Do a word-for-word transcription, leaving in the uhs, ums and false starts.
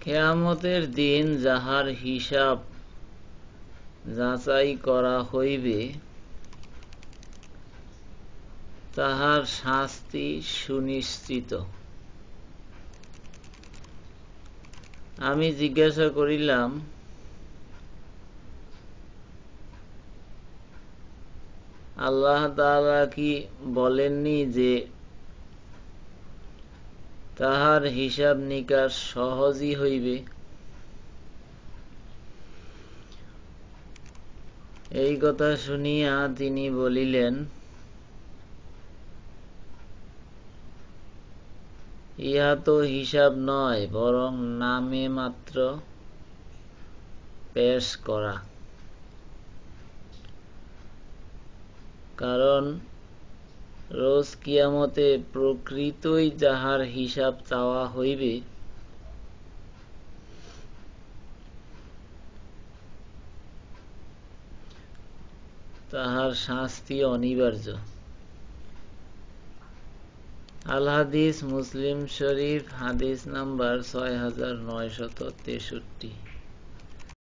কিয়ামতের দিন যাহার হিসাব যাচাই করা হইবে তাহার শাস্তি সুনিশ্চিত। আমি জিজ্ঞাসা করিলাম, আল্লাহ তাআলা কি বলেননি যে তাহার হিসাব নিকাশ সহজই হইবে? এই কথা শুনিয়া তিনি বলিলেন, ইহা তো হিসাব নয়, বরং নামে মাত্র পেশ করা। কারণ রোজ কিয়ামতে প্রকৃতই যাহার হিসাব চাওয়া হইবে তাহার শাস্তি অনিবার্য। আল হাদিস, মুসলিম শরীফ, হাদিস নাম্বার ছয় হাজার নয়শত তেষট্টি।